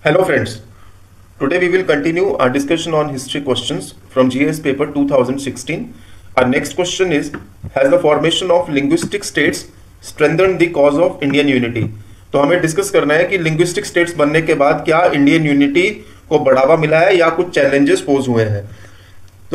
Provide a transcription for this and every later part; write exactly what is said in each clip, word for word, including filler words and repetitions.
Hello friends, today we will continue our discussion on history questions from G S paper two thousand sixteen. Our next question is, has the formation of linguistic states strengthened the cause of Indian unity? तो हमें discuss करना है कि linguistic states बनने के बाद क्या Indian unity को बढ़ावा मिला है या कुछ चैलेंजेस पोज हुए हैं। तो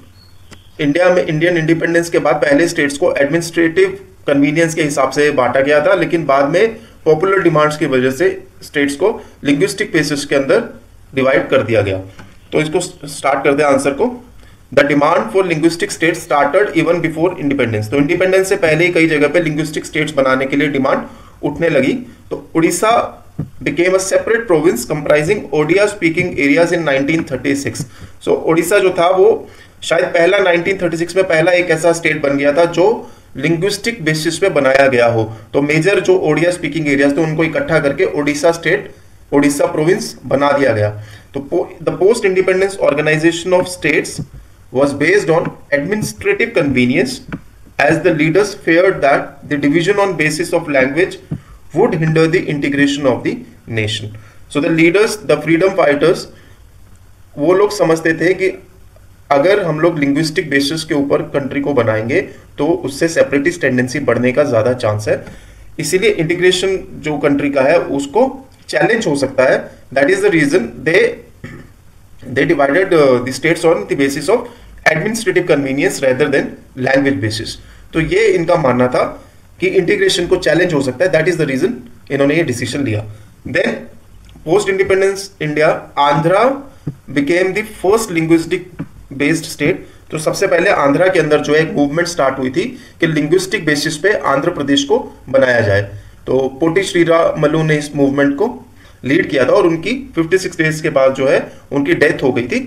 इंडिया में इंडियन इंडिपेंडेंस के बाद पहले स्टेट्स को एडमिनिस्ट्रेटिव कन्वीनियंस के हिसाब से बांटा गया था, लेकिन बाद में पॉपुलर डिमांड्स की वजह से स्टेट्स को लिंग्विस्टिक बेसिस के अंदर डिवाइड कर दिया गया। तो इसको स्टार्ट करते हैं आंसर को। The demand for linguistic state started even before independence. तो इंडिपेंडेंस से पहले ही कई जगह पे लिंग्विस्टिक स्टेट्स बनाने के लिए डिमांड उठने लगी। तो Orissa became a separate province comprising Odia speaking areas in nineteen thirty six. So Orissa जो था वो शायद पहला नाइनटीन थर्टी सिक्स में पहला एक ऐसा स्टेट बन गया था जो लिंग्विस्टिक बेसिस पे बनाया गया हो। तो मेजर जो ओडिया स्पीकिंग एरियाज थे उनको इकट्ठा करके ओडिशा स्टेट ओडिशा प्रोविंस बना दिया गया। तो the post independence organisation of states was based on administrative convenience, as the leaders feared that the division on basis of language would hinder the integration of the nation. So the leaders, the freedom fighters, वो लोग समझते थे कि अगर हम लोग linguistic basis के ऊपर कंट्री को बनाएंगे तो उससे सेपरेटिस्ट टेंडेंसी बढ़ने का ज्यादा चांस है, इसीलिए इंटीग्रेशन जो कंट्री का है उसको चैलेंज हो सकता है। That is the reason they they divided uh, the states on the basis of administrative convenience rather than language basis. तो ये इनका मानना था कि इंटीग्रेशन को चैलेंज हो सकता है, दैट इज द रीजन इन्होंने ये डिसीजन लिया। Then post independence India, Andhra became the first linguistic based state. तो सबसे पहले आंध्रा के अंदर जो है एक मूवमेंट स्टार्ट हुई थी कि लिंग्विस्टिक बेसिस पे आंध्र प्रदेश को बनाया जाए। तो पोटी श्रीरामलू ने इस मूवमेंट को लीड किया था और उनकी छप्पन डेज के बाद जो है उनकी डेथ हो गई थी।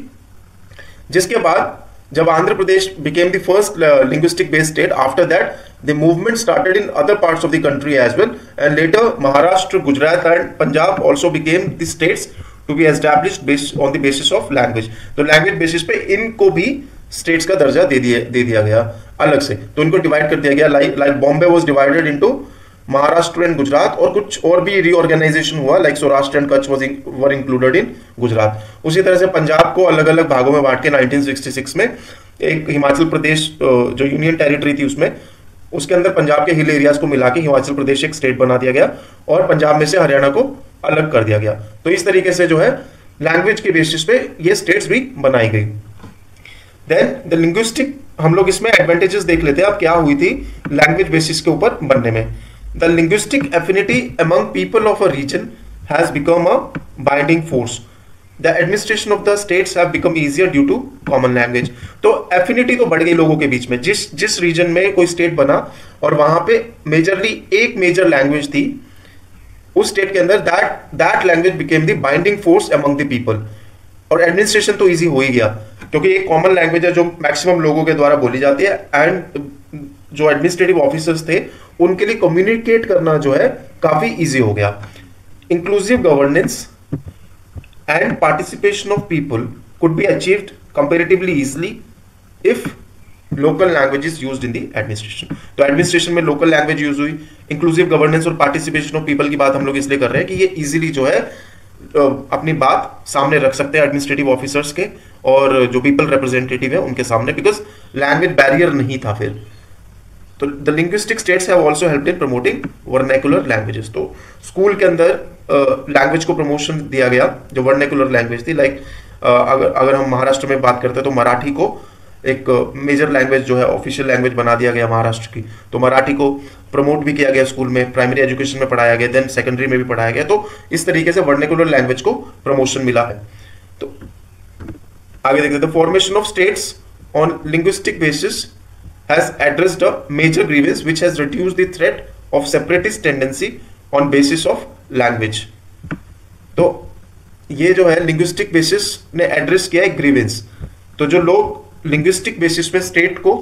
जिसके बाद जब Andhra Pradesh became the first linguistic based state, after that the movement started in other parts of the country as well, and later Maharashtra, Gujarat and Punjab also became the states to be established based on the basis of language. तो language basis पे इनको भी states का दर्जा दे दिया दे दिया गया अलग से। तो इनको डिवाइड कर दिया गया, like like Bombay was divided into Maharashtra and Gujarat, और कुछ और भी रीऑर्गेनाइजेशन हुआ, like Saurashtra and Kutch was were included in Gujarat. उसी तरह से पंजाब को अलग अलग भागों में बांट के नाइनटीन सिक्सटी सिक्स में एक हिमाचल प्रदेश जो यूनियन टेरिटरी थी उसमें उसके अंदर पंजाब के हिल एरियाज को मिला के हिमाचल प्रदेश एक स्टेट बना दिया गया और पंजाब में से हरियाणा को अलग कर दिया गया। तो इस तरीके से जो है लैंग्वेज के बेसिस पे ये स्टेट्स भी बनाई गई। देन द लिंग्विस्टिक, हम लोग इसमें एडवांटेजेस देख लेते हैं अब क्या हुई थी लैंग्वेज बेसिस के ऊपर बनने में। The linguistic affinity among people of a region has become a binding force. The administration of the states have become easier due to common language. तो affinity तो बढ़ गई लोगों के बीच में, जिस जिस रीजन में कोई स्टेट बना और वहां पे मेजरली एक मेजर लैंग्वेज थी उस स्टेट के अंदर, that that language became the binding force among the people. और एडमिनिस्ट्रेशन तो इजी हो ही गया क्योंकि एक कॉमन लैंग्वेज है जो मैक्सिमम लोगों के द्वारा बोली जाती है, एंड जो एडमिनिस्ट्रेटिव ऑफिसर्स थे उनके लिए कम्युनिकेट करना जो है काफी इजी हो गया। Inclusive governance and participation of people could be achieved comparatively easily if local language is used in the administration. तो एडमिनिस्ट्रेशन में लोकल लैंग्वेज यूज हुई, इंक्लूसिव गवर्नेंस और पार्टिसिपेशन ऑफ पीपल की बात हम लोग इसलिए कर रहे हैं कि ये इजीली जो है अपनी बात सामने रख सकते हैं एडमिनिस्ट्रेटिव ऑफिसर्स के और जो पीपल रिप्रेजेंटेटिव है उनके सामने, बिकॉज लैंग्वेज बैरियर नहीं था फिर। तो the linguistic states have also helped in promoting vernacular languages. तो स्कूल के अंदर लैंग्वेज uh, को प्रमोशन दिया गया जो वर्नाकुलर लैंग्वेज थी, लाइक like, uh, अगर अगर हम महाराष्ट्र में बात करते हैं तो मराठी को एक मेजर uh, लैंग्वेज जो है ऑफिशियल लैंग्वेज बना दिया गया महाराष्ट्र की। तो मराठी को प्रमोट भी किया गया स्कूल में, प्राइमरी एजुकेशन में पढ़ाया गया, देन सेकेंडरी में भी पढ़ाया गया। तो इस तरीके से वर्नाकुलर लैंग्वेज को प्रमोशन मिला है। तो आगे देखते हैं, the formation of states on linguistic basis has addressed a major grievance which has reduced the threat of separatist tendency on basis of language. तो ये जो है linguistic basis ने एड्रेस किया है ग्रीवेंस। तो जो लोग linguistic basis पे स्टेट को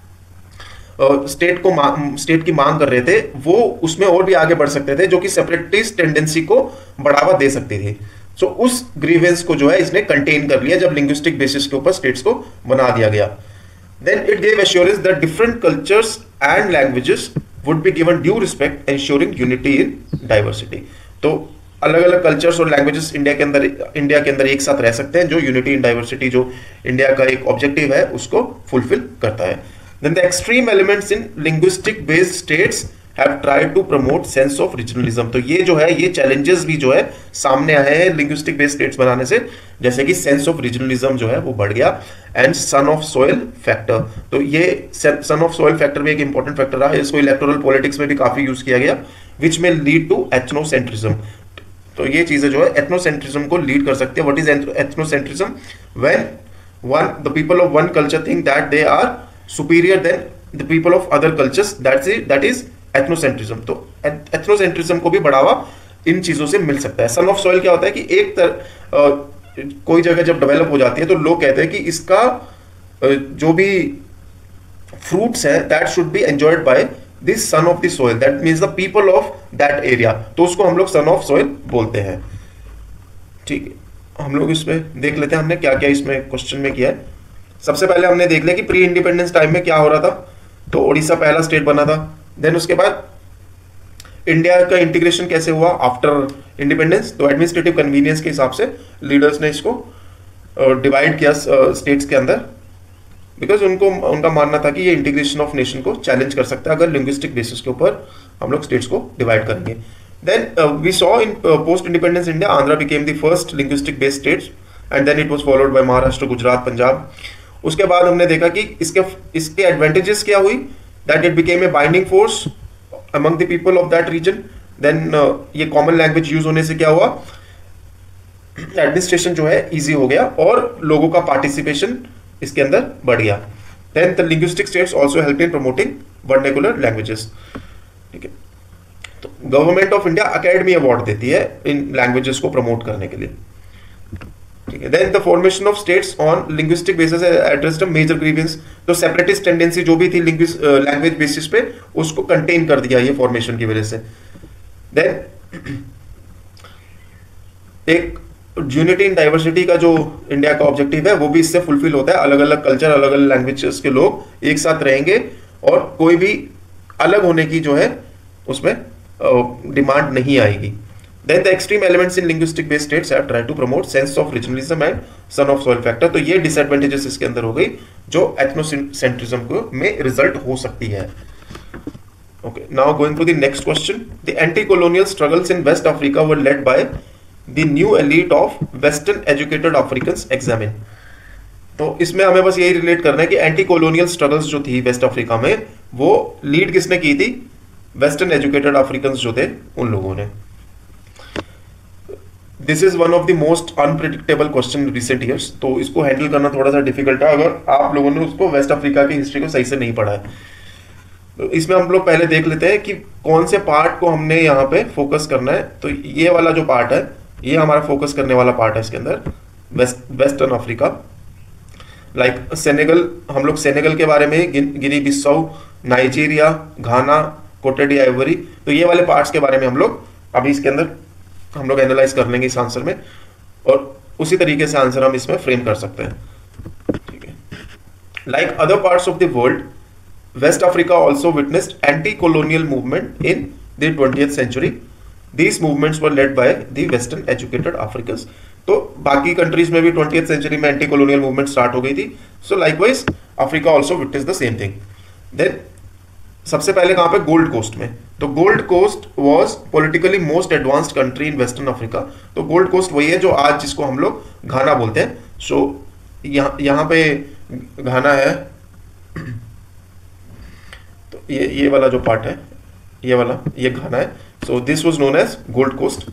स्टेट uh, को स्टेट की मांग कर रहे थे वो उसमें और भी आगे बढ़ सकते थे जो कि सेपरेटिस्ट टेंडेंसी को बढ़ावा दे सकती थी। सो so, उस ग्रीवेंस को जो है इसने कंटेन कर लिया जब लिंग्विस्टिक बेसिस के ऊपर स्टेट्स को बना दिया गया। Then it gave assurance that different cultures and languages would be given due respect, ensuring unity in diversity. तो अलग अलग कल्चर्स और लैंग्वेजेस इंडिया के अंदर इंडिया के अंदर एक साथ रह सकते हैं, जो यूनिटी इन डाइवर्सिटी जो इंडिया का एक ऑब्जेक्टिव है उसको फुलफिल करता है। Then the extreme elements in linguistic based states have tried to promote sense of regionalism. तो ये जो है ये चैलेंजेस भी जो है सामने आए हैं लिंग्विस्टिक बेस्ड स्टेट्स बनाने से, जैसे कि सेंस ऑफ रीजनलिज्म जो है वो बढ़ गया, and son of soil factor. तो ये सन ऑफ सॉइल फैक्टर भी एक इंपॉर्टेंट फैक्टर रहा है, इसको इलेक्टोरल पॉलिटिक्स में भी काफी यूज किया गया, विच में लीड टू एथनोसेंट्रिज्म। तो ये चीजें जो है एथनोसेंट्रिज्म को लीड कर सकती है। What is ethnocentrism? When one the people of one culture think that they are superior than the people of other cultures, that's it that is ethnocentrism. तो एथनोसेंट्रिज्म को भी बढ़ावा इन चीजों से मिल सकता है। सन ऑफ सॉइल क्या होता है कि एक तर, आ, कोई जगह जब डेवलप हो जाती है तो लोग कहते हैं कि इसका आ, जो भी फ्रूट्स है that should be enjoyed by this son of the soil, that means the people of that area, तो उसको हम लोग सन ऑफ सॉइल बोलते हैं। ठीक है, हम लोग इसमें देख लेते हैं हमने क्या क्या इसमें क्वेश्चन में किया है। सबसे पहले हमने देख लिया कि प्री इंडिपेंडेंस टाइम में क्या हो रहा था, तो उड़ीसा पहला स्टेट बना था। देन उसके बाद इंडिया का इंटीग्रेशन कैसे हुआ आफ्टर इंडिपेंडेंस, तो एडमिनिस्ट्रेटिव कन्वीनियंस के हिसाब से लीडर्स ने इसको डिवाइड किया स्टेट्स के अंदर, बिकॉज उनको उनका मानना था कि ये इंटीग्रेशन ऑफ नेशन को चैलेंज कर सकता है अगर लिंग्विस्टिक बेसिस के ऊपर हम लोग स्टेट्स को डिवाइड करेंगे। Then we saw in post independence India Andhra became the first linguistic based states, and then it was followed by Maharashtra, Gujarat, Punjab. उसके बाद हमने देखा कि इसके इसके एडवांटेजेस क्या हुई, that it became a binding force among the people of that region. then uh, ये common language use होने से क्या हुआ, एडमिनिस्ट्रेशन जो है इजी हो गया और लोगों का पार्टिसिपेशन इसके अंदर बढ़ गया। then the linguistic states also helped in promoting vernacular languages। ठीक है, तो government of India academy award देती है इन लैंग्वेजेस को प्रमोट करने के लिए। ठीक है, then the formation of states on linguistic basis addressed a major grievance. तो सेपरेटिस्ट टेंडेंसी जो भी थी लैंग्वेज बेसिस पे उसको कंटेन कर दिया ये फॉर्मेशन की वजह से। देन एक यूनिटी इन डाइवर्सिटी का जो इंडिया का ऑब्जेक्टिव है वो भी इससे फुलफिल होता है। अलग अलग कल्चर, अलग अलग लैंग्वेजेस के लोग एक साथ रहेंगे और कोई भी अलग होने की जो है उसमें डिमांड नहीं आएगी। Then the extreme elements in linguistic based states have tried to promote sense of regionalism and son of soil factor। तो ये disadvantages इसके अंदर हो गई जो ethnocentrism को में result हो सकती है। Okay, now going to the next question. The anti-colonial struggles in West Africa were led by the new elite of Western educated Africans examine। तो इसमें हमें बस यही रिलेट करना है कि एंटी कॉलोनियल स्ट्रगल्स जो थी वेस्ट अफ्रीका में वो लीड किसने की थी, वेस्टर्न एजुकेटेड अफ्रीकन जो थे उन लोगों ने। This is one of the most unpredictable question recent years, तो इसको हैंडल करना थोड़ा सा डिफिकल्ट है अगर आप लोगों ने उसको वेस्ट अफ्रीका की हिस्ट्री को सही से नहीं पढ़ा है। तो इसमें हम लोग पहले देख लेते हैं कि कौन से पार्ट को हमने यहाँ पे फोकस करना है। तो ये वाला जो पार्ट है ये हमारा फोकस करने वाला पार्ट है इसके अंदर, west western Africa. Like Senegal, हम लोग सेनेगल के बारे में, गिन, गिनी बिसाऊ, नाइजीरिया, घाना, कोटे डी आइवरी, तो ये वाले पार्ट्स के बारे में हम लोग अभी इसके अंदर हम लोग एनालाइज कर लेंगे इस आंसर में, और उसी तरीके से आंसर हम इसमें फ्रेम कर सकते हैं। ठीक है, like other parts of the world, West Africa also witnessed anti colonial movement in the twentieth century. These movements were led by the western educated Africans. तो बाकी कंट्रीज में भी ट्वेंटियथ सेंचुरी में एंटी कॉलोनियल मूवमेंट स्टार्ट हो गई थी। So likewise Africa also witness the same thing. Then सबसे पहले कहां पे, गोल्ड कोस्ट में। तो Gold Coast was politically most advanced country in western Africa. तो गोल्ड कोस्ट वही है जो आज जिसको हम लोग घाना बोलते हैं। सो यहाँ यहाँ पे घाना है, तो ये ये वाला जो पार्ट है, ये वाला ये घाना है। So this was known as Gold Coast.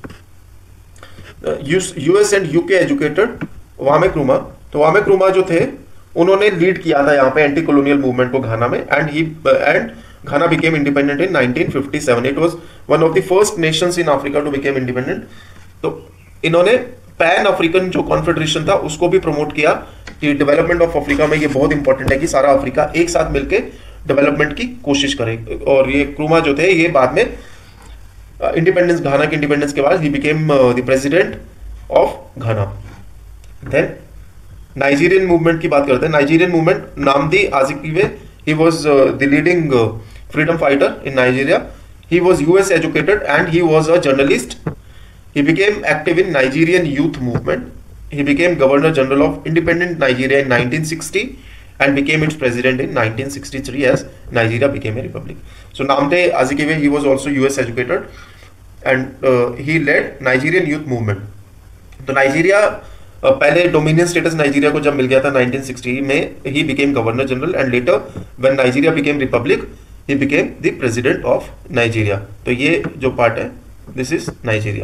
US and UK educated Kwame Nkrumah. तो वामे क्रुमा जो थे उन्होंने लीड किया था यहाँ पे एंटी कॉलोनियल मूवमेंट को घाना में, and he and Ghana became independent in nineteen fifty-seven. It was one of the first nations in Africa to become independent. तो इन्होंने पैन अफ्रीकन जो कॉन्फेडरेशन था उसको भी प्रमोट किया कि डेवलपमेंट ऑफ अफ्रीका में ये बहुत इंपॉर्टेंट है कि सारा अफ्रीका एक साथ मिलके डेवलपमेंट की कोशिश करे। और ये क्रूमा जो थे ये बाद में इंडिपेंडेंस, घाना के इंडिपेंडेंस के बाद ही became the president of Ghana. Then Nigerian movement की बात करते हैं। Nigerian movement, Nnamdi Azikiwe, he was uh, the leading uh, freedom fighter in Nigeria. He was U S educated and he was a journalist, He became active in Nigerian youth movement. He became Governor General of independent Nigeria in nineteen sixty and became its president in nineteen sixty-three as Nigeria became a republic. So Nnamdi Azikiwe, he was also U S educated and uh, he led Nigerian youth movement. तो Nigeria uh, पहले dominion status Nigeria को जब मिल गया था nineteen sixty में, he became governor general and later when Nigeria became republic he became the president of Nigeria. तो ये जो पार्ट है this is Nigeria.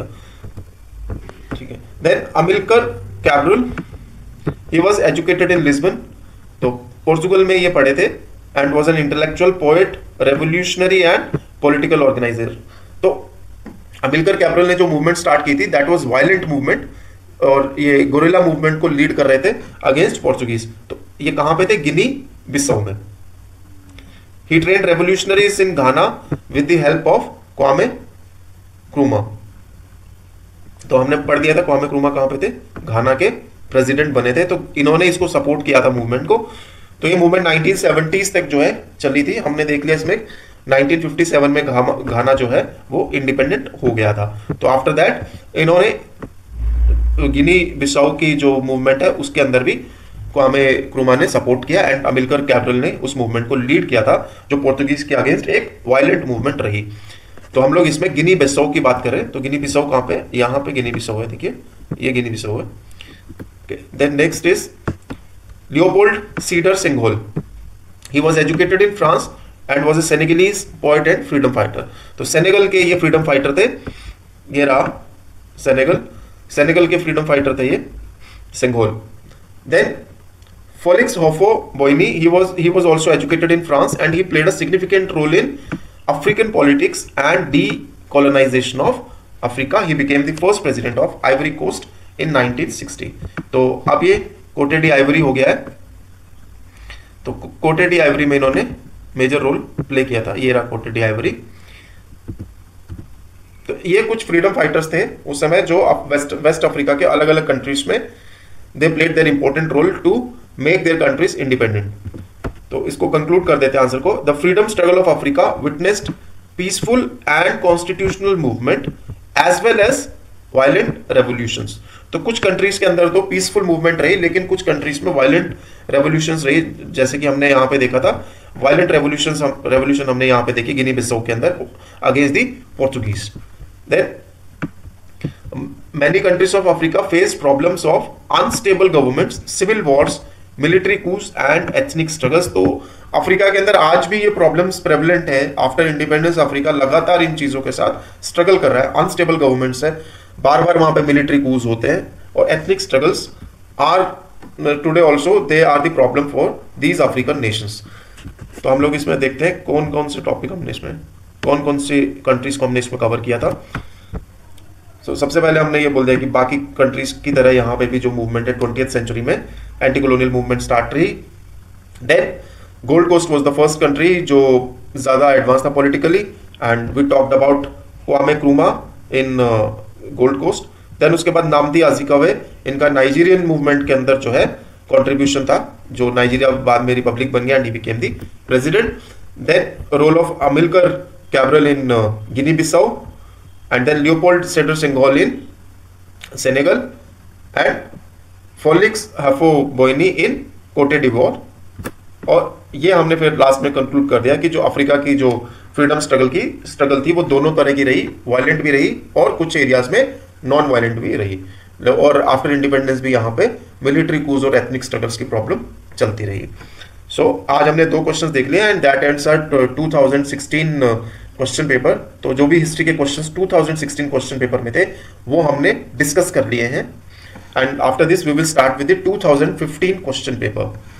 ठीक है. Then Amilcar Cabral, he was educated in Lisbon. तो पोर्चुगल में ये पढ़े थे and was an intellectual poet, revolutionary and political organizer. तो अमिल्कर कैब्रल ने जो मूवमेंट स्टार्ट की थी दैट वाज वायलेंट मूवमेंट और ये गोरिल्ला मूवमेंट को लीड कर रहे थे अगेंस्ट पोर्चुगीज. तो ये कहां पे थे? गिनी बिसाऊ में. He trained revolutionaries in Ghana with the help of Kwame Nkrumah. तो हमने पढ़ दिया था क्वामे क्रूमा कहां पे थे? घाना के प्रेसिडेंट बने थे. तो इन्होंने इसको सपोर्ट किया था मूवमेंट को. तो ये मूवमेंट नाइनटीन सेवेंटीज़ तक जो है चली थी. हमने देख लिया इसमें नाइनटीन फिफ्टी सेवन में घाना जो है वो इंडिपेंडेंट हो गया था. तो आफ्टर दैट इन्होंने गिनी बिसाऊ की जो मूवमेंट है उसके अंदर भी क्वामे क्रूमा ने सपोर्ट किया एंड अमिल्कर कैब्रल ने उस मूवमेंट को लीड किया था जो पोर्तुगीज के अगेंस्ट एक वायलेंट मूवमेंट रही. तो हम लोग इसमें गिनी बिसाऊ की बात करें तो गिनी बिसाऊ कहां पे? यहां पे गिनी बिसाऊ है. देखिए ये गिनी बिसाऊ है. Then next is Leopold Sedar Senghor. He was educated in France and was a Senegalese poet and freedom fighter. तो सेनेगल के ये फ्रीडम फाइटर थे. ये रहा सेनेगल. सेनेगल के फ्रीडम फाइटर थे ये सेंघोल. देन फेलिक्स होफो-बोइनी, he was he was also educated in France and he played a significant role in African politics and decolonization of Africa. He became the first president of Ivory Coast in nineteen sixty. तो अब ये कोटे D Ivory हो गया है. तो कोटे D Ivory में इन्होंने मेजर रोल प्ले किया था. ये रहा कोटे डी आइवरी. तो ये कुछ फ्रीडम फाइटर्स थे उस समय जो वेस्ट वेस्ट अफ्रीका के अलग अलग कंट्रीज में they played their important role to make their countries independent. तो इसको कंक्लूड कर देते हैं आंसर को. The freedom struggle of Africa witnessed peaceful and constitutional movement as well as violent revolutions. तो कुछ कंट्रीज के अंदर तो पीसफुल मूवमेंट रही लेकिन कुछ कंट्रीज में वायलेंट रेवोल्यूशंस रही. जैसे कि हमने यहाँ पे देखा था वायलेंट रेवोल्यूशंस रेवोल्यूशन हमने यहाँ पे देखी गिनी बिसाऊ के अंदर against the Portuguese. Then many countries of Africa face problems of unstable governments, civil wars, military coups and ethnic struggles. तो अफ्रीका के अंदर आज भी ये प्रॉब्लम्स प्रेवलेंट है. आफ्टर इंडिपेंडेंस अफ्रीका लगातार इन चीजों के साथ स्ट्रगल कर रहा है. अनस्टेबल गवर्नमेंट्स है, बार बार वहां पे मिलिट्री कूज होते हैं और ethnic struggles are today also they are the problem for these African nations. तो हम लोग इसमें देखते हैं कौन कौन से टॉपिक हमने इसमें कौन कौन सी कंट्रीज को हमने इसमें कवर किया था. तो so, सबसे पहले हमने ये बोल दिया कि बाकी कंट्रीज की तरह यहाँ पे भी जो मूवमेंट है ट्वेंटियथ सेंचुरी में एंटी कॉलोनियल मूवमेंट स्टार्ट रही. Then Gold Coast was the first country जो ज्यादा एडवांस था politically and we talked about Kwame Nkrumah in Gold Coast. Then उसके बाद नामदी आजिकावे, इनका नाइजीरियन मूवमेंट के अंदर जो है कंट्रीब्यूशन था जो नाइजीरिया बाद में रिपब्लिक बन गया and he became the president. Then role of Amilcar Cabral in Guinea Bissau and then Leopold Sédar Senghol in Senegal and Félix Houphouët-Boigny in Côte d'Ivoire. और ये हमने फिर लास्ट में कंक्लूड कर दिया कि जो अफ्रीका की जो फ्रीडम स्ट्रगल की स्ट्रगल थी वो दोनों तरह की रही, वायलेंट भी रही और कुछ एरियाज में नॉन वायलेंट भी रही. और आफ्टर इंडिपेंडेंस भी यहाँ पे मिलिट्री कूज और एथनिक स्ट्रगल्स की प्रॉब्लम चलती रही. सो so, आज हमने दो क्वेश्चंस देख लिए and that ends our two thousand sixteen question paper. तो जो भी हिस्ट्री के questions two thousand sixteen question paper में थे वो हमने डिस्कस कर लिए हैं and after this we will start with the two thousand fifteen question paper.